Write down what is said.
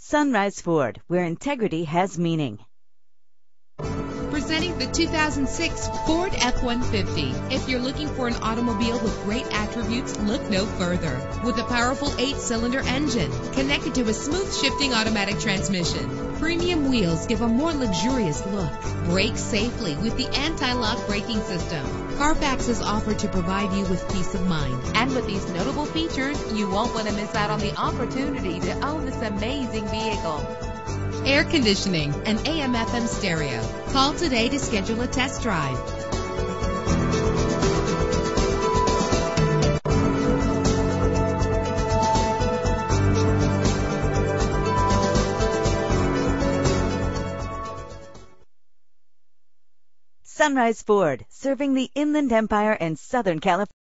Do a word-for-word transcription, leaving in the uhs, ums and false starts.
Sunrise Ford, where integrity has meaning. Presenting the two thousand six Ford F one fifty. If you're looking for an automobile with great attributes, look no further. With a powerful eight-cylinder engine connected to a smooth shifting automatic transmission, premium wheels give a more luxurious look. Brake safely with the anti-lock braking system. Carfax is offered to provide you with peace of mind. And with these notable features, you won't want to miss out on the opportunity to own this amazing vehicle. Air conditioning, and A M F M stereo. Call today to schedule a test drive. Sunrise Ford, serving the Inland Empire and Southern California.